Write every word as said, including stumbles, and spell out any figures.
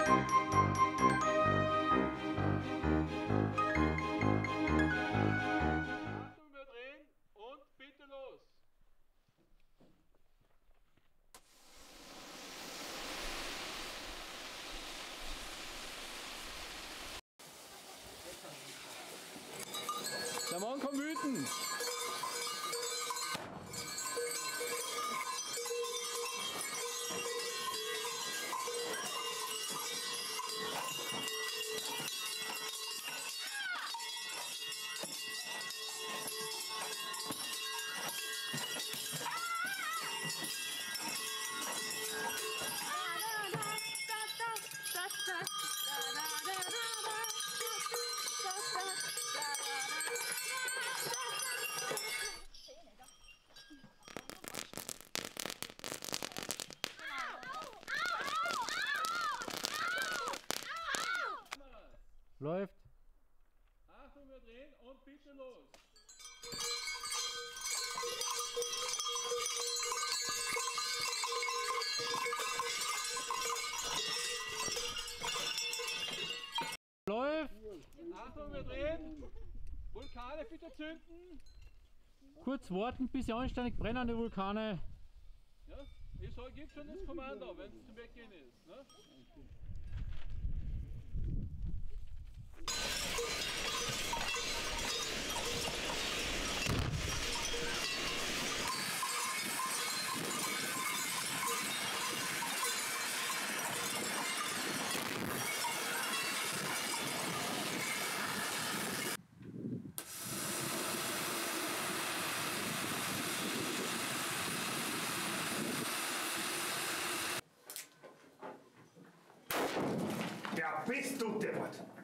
wir drehen und bitte los. Der Mann kann wüten. Läuft. Achtung, wir drehen und bitte los. Läuft. Achtung, wir drehen. Vulkane bitte zünden. Kurz warten, bis sie anständig brennen, die Vulkane. Ja, ich sage, gib schon das Kommando, wenn es zum Weggehen ist. Ne? Ja, bist du deppert!